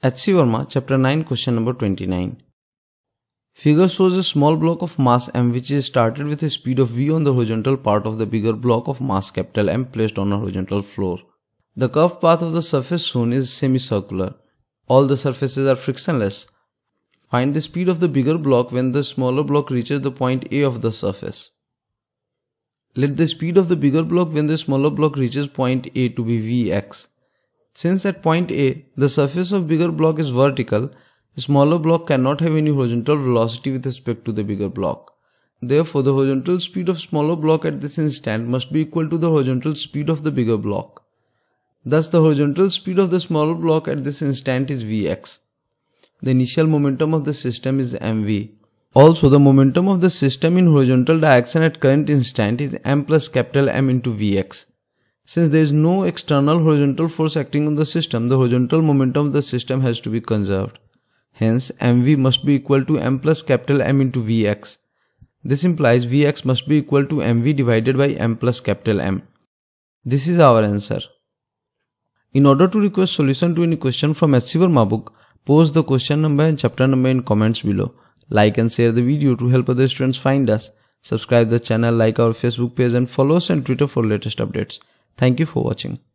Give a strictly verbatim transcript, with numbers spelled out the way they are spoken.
H C Verma, Chapter nine, Question number twenty-nine. Figure shows a small block of mass m which is started with a speed of v on the horizontal part of the bigger block of mass capital M placed on a horizontal floor. The curved path of the surface shown is semicircular. All the surfaces are frictionless. Find the speed of the bigger block when the smaller block reaches the point A of the surface. Let the speed of the bigger block when the smaller block reaches point A to be Vx. Since at point A, the surface of bigger block is vertical, the smaller block cannot have any horizontal velocity with respect to the bigger block. Therefore, the horizontal speed of smaller block at this instant must be equal to the horizontal speed of the bigger block. Thus, the horizontal speed of the smaller block at this instant is Vx. The initial momentum of the system is mv. Also, the momentum of the system in horizontal direction at current instant is m plus capital M into Vx. Since there is no external horizontal force acting on the system, the horizontal momentum of the system has to be conserved. Hence, mv must be equal to m plus capital M into Vx. This implies Vx must be equal to mv divided by m plus capital M. This is our answer. In order to request solution to any question from H C Verma book, post the question number and chapter number in comments below. Like and share the video to help other students find us. Subscribe the channel, like our Facebook page and follow us on Twitter for latest updates. Thank you for watching.